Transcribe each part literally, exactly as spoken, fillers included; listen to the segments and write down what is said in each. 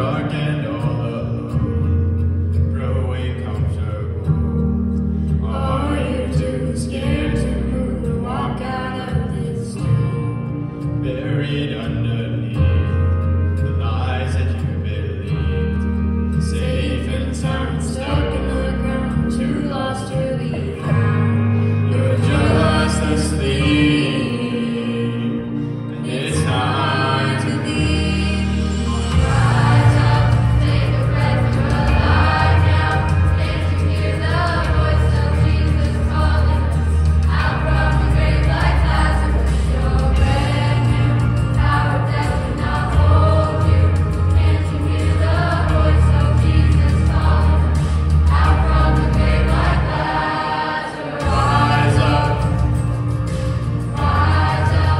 dark and all alone, growing comfortable. Are you too scared to move and walk out of this tomb? Buried underneath the lies that you believed, safe and sound, stuck in the ground, too lost to leave home. You're just asleep, and it's time to leave. Rise up, take a breath, you're alive now. Can't you hear the voice of Jesus calling us out from the grave like Lazarus? You're brand new, power of death cannot hold you. Can't you hear the voice of Jesus calling us out from the grave like Lazarus? Rise up, Rise up,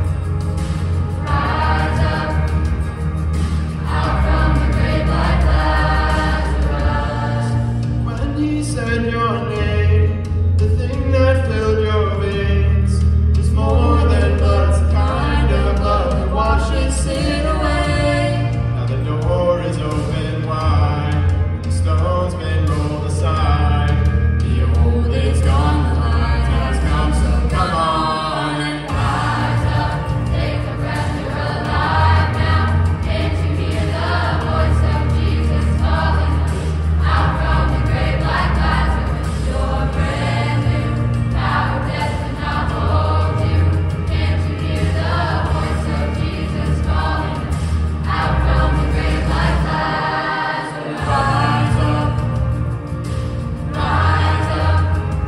rise up, out from the grave like Lazarus. when he said your name, the thing that filled your veins was more than blood's kind of love that washes sin away. Now the door is open wide, and the stone's been rolled aside. The old is gone, the light has come, so come on and Rise up, take a breath, you're alive now. Can't you hear the voice of Jesus calling us out from the grave like Lazarus? You're brand new, power of death cannot hold you. Can't you hear the voice of Jesus calling us out from the grave like Lazarus? rise up. Rise up,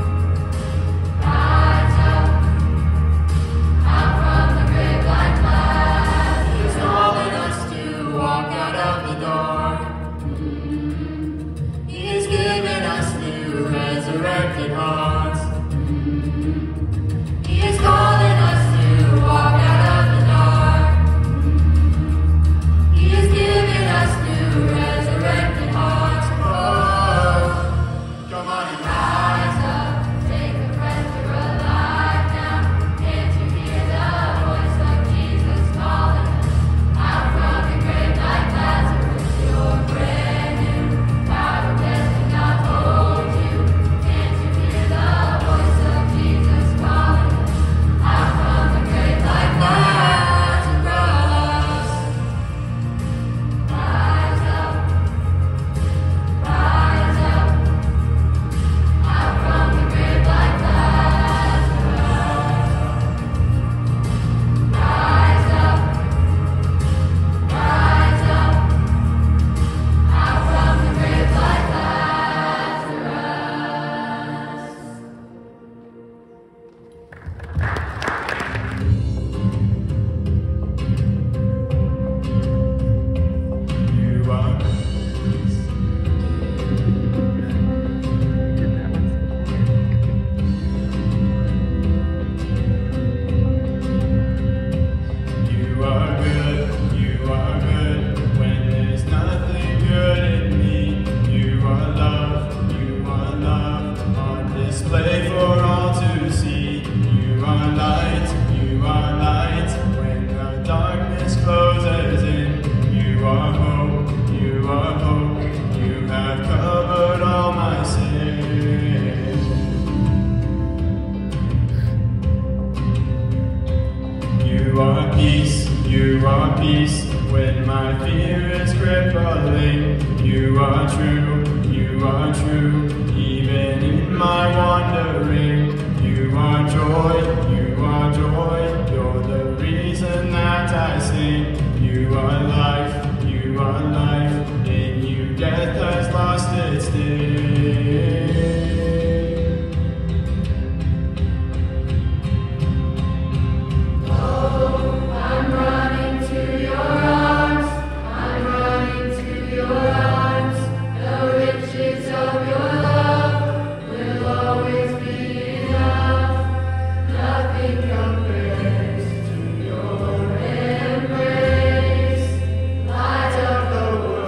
rise up, out from the grave like Lazarus. He's calling us to walk out of the door. He has given us new resurrected hearts. He is calling us to walk out of the dark. He has given us new resurrected hearts. Oh, come on and rise. Rise up, take a breath, you're alive now. Can't you hear the voice of Jesus calling us out from the grave like Lazarus? You're brand new, power of death cannot hold you. Can't you hear the voice of Jesus calling us out from the grave like Lazarus? Rise up, rise up, out from the grave like Lazarus. Rise up, rise up, out from the grave like Lazarus. You are You are good, you are good, when there's nothing good in me. You are love, you are love, on display for all to see. You are light, you are light, when the darkness closes in. You are hope, you are hope, you have covered all my sin. You are peace, you are peace, when my fear is crippling. You are true, you are true, even in my wandering. You are joy, you are joy, you're the reason that I sing. You are life, you are life, in you death has lost its sting. I'm running to your arms, I'm running to your arms. The riches of your love will always be enough. Nothing compares to your embrace. Light of the world.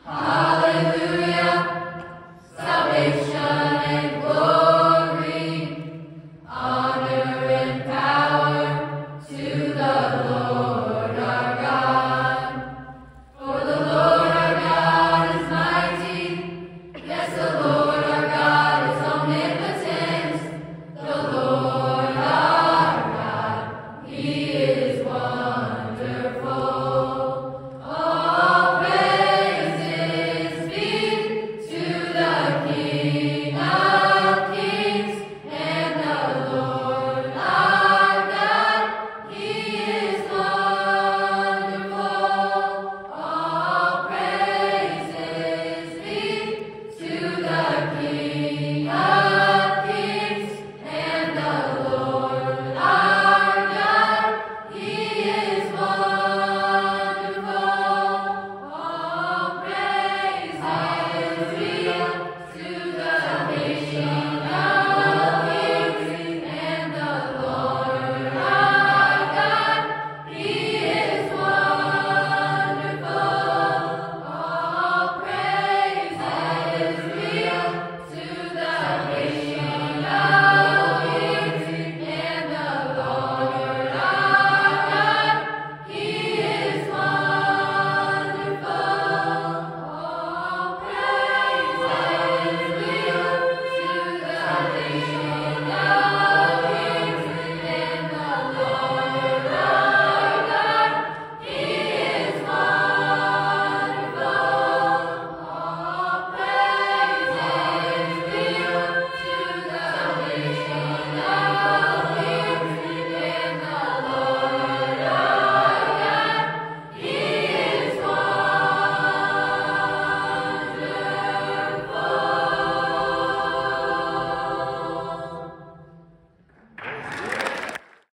Hallelujah.